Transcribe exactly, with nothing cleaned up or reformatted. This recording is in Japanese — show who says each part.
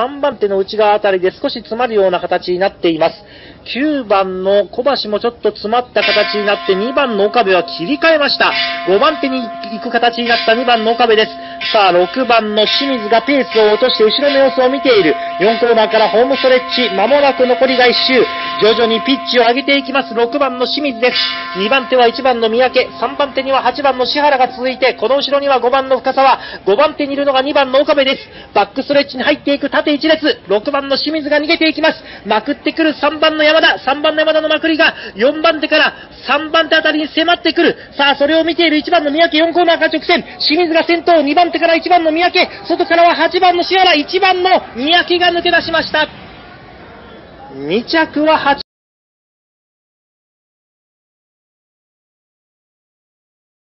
Speaker 1: さんばん手の内側あたりで少し詰まるような形になっています。きゅうばんの小橋もちょっと詰まった形になって、にばんの岡部は切り替えました。ごばん手に行く形になったにばんの岡部です。さあ、ろくばんの清水がペースを落として後ろの様子を見ている。よんコーナーからホームストレッチ、間もなく残りがいっ周。徐々にピッチを上げていきます。ろくばんの清水です。にばん手はいちばんの三宅、さんばん手にははちばんの志原が続いて、この後ろにはごばんの深沢、ごばん手にいるのがにばんの岡部です。バックストレッチに入っていく縦一列、ろくばんの清水が逃げていきます。まくってくるさんばんの山田、さんばんの山田のまくりがよんばん手からさんばん手あたりに迫ってくる。さあ、それを見ているいちばんの三宅、よんコーナーから直線、清水が先頭、にばん手からいちばんの三宅、外からははちばんの志原、いちばんの三宅が抜け出しました。に着ははち